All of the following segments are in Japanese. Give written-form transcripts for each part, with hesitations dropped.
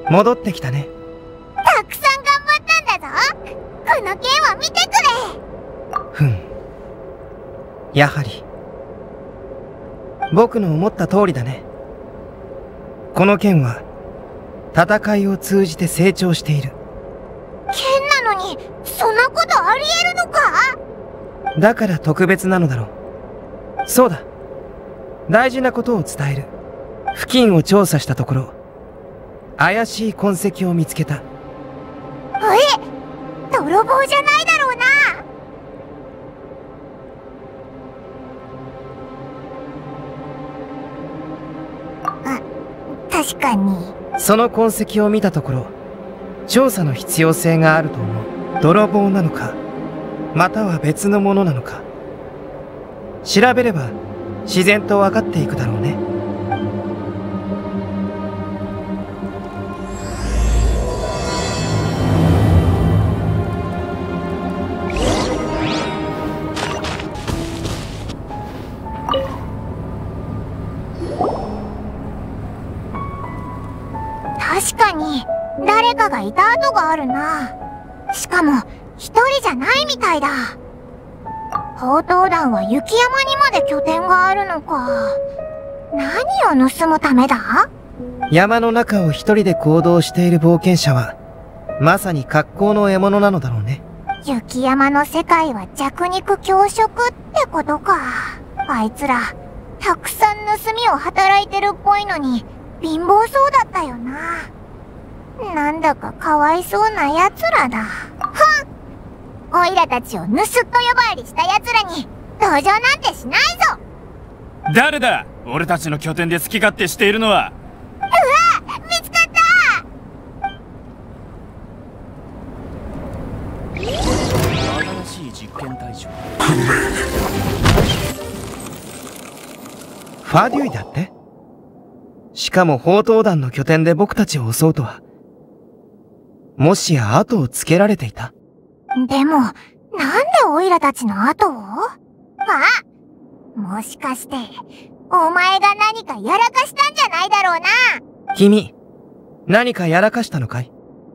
戻ってきたね。 たくさん頑張ったんだぞ。この剣を見てくれ。 ふん。やはり僕の思った通りだね。この剣は戦いを通じて成長している。 剣なのにそんなことありえるのか？ だから特別なのだろう。そうだ、大事なことを伝える。付近を調査したところ、怪しい痕跡を見つけた。 え？泥棒じゃないだろうな。確かに。 その痕跡を見たところ、調査の必要性があると思う。泥棒なのか、または別のものなのか、調べれば自然と分かっていくだろうね。 確かに誰かがいた跡があるな。しかも一人じゃないみたいだ。宝刀団は雪山にまで拠点があるのか。何を盗むためだ？ 山の中を一人で行動している冒険者はまさに格好の獲物なのだろうね。 雪山の世界は弱肉強食ってことか。あいつらたくさん盗みを働いてるっぽいのに貧乏そうだったよな。なんだかかわいそうな奴らだ。オイラたちを盗っ人呼ばわりした奴らに同情なんてしないぞ。 誰だ？俺たちの拠点で好き勝手しているのは。 うわ！見つかった！ 新しい実験対象。 ファデュイだって？しかも宝刀団の拠点で僕たちを襲うとは。もしや後をつけられていた？ でも、なんでオイラたちの後を？もしかして、お前が何かやらかしたんじゃないだろうな。 君、何かやらかしたのかい？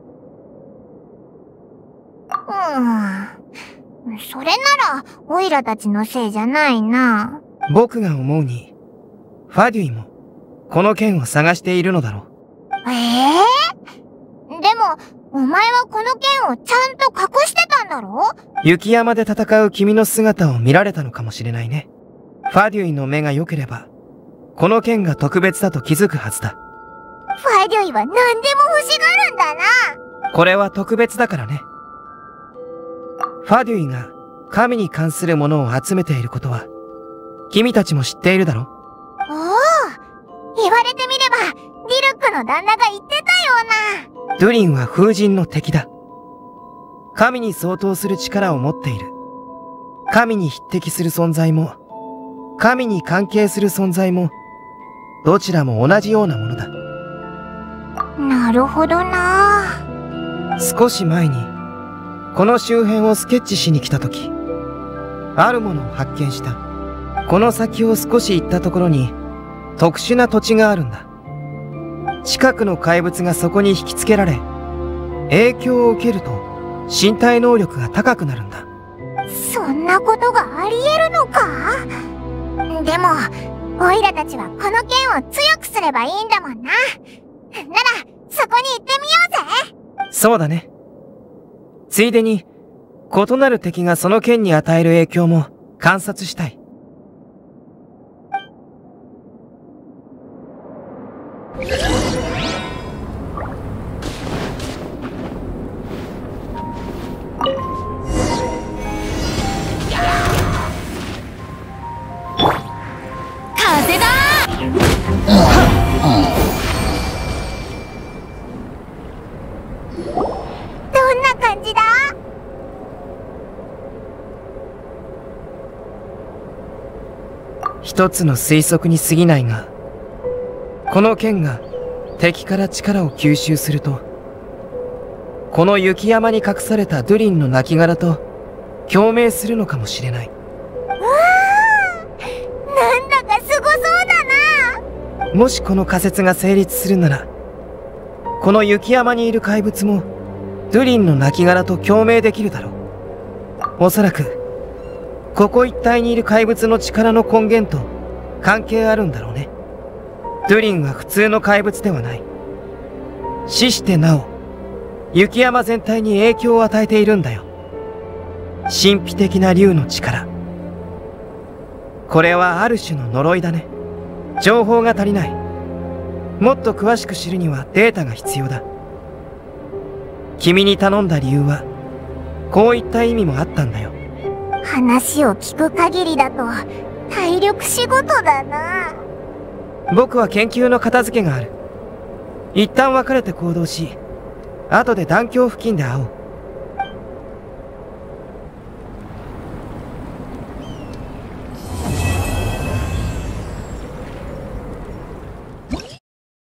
それなら、オイラたちのせいじゃないな。 僕が思うに、ファデュイも、この剣を探しているのだろう。 でも、お前はこの剣をちゃんと隠してたんだろ？ 雪山で戦う君の姿を見られたのかもしれないね。ファデュイの目が良ければ、この剣が特別だと気づくはずだ。 ファデュイは何でも欲しがるんだな。 これは特別だからね。ファデュイが神に関するものを集めていることは、君たちも知っているだろ？ おお、言われてみれば、ディルックの旦那が言ってたような。 ドゥリンは風神の敵だ。神に相当する力を持っている。神に匹敵する存在も、神に関係する存在も、どちらも同じようなものだ。 なるほどな。 少し前に、この周辺をスケッチしに来たとき、あるものを発見した。この先を少し行ったところに、特殊な土地があるんだ。近くの怪物がそこに引きつけられ、影響を受けると身体能力が高くなるんだ。 そんなことがあり得るのか？でも、オイラたちはこの剣を強くすればいいんだもんな。なら、そこに行ってみようぜ。 そうだね。ついでに、異なる敵がその剣に与える影響も観察したい。 風だ！どんな感じだ？ 一つの推測に過ぎないが、この剣が敵から力を吸収すると、この雪山に隠されたドゥリンの亡骸と共鳴するのかもしれない。 なんだかすごそうだな。 もしこの仮説が成立するなら、 この雪山にいる怪物もドゥリンの亡骸と共鳴できるだろう。おそらくここ一帯にいる怪物の力の根源と関係あるんだろうね。ドゥリンは普通の怪物ではない。死してなお雪山全体に影響を与えているんだよ。神秘的な竜の力。これはある種の呪いだね。情報が足りない。もっと詳しく知るにはデータが必要だ。君に頼んだ理由はこういった意味もあったんだよ。 話を聞く限りだと体力仕事だな。 僕は研究の片付けがある。一旦別れて行動し、後で団橋付近で会おう。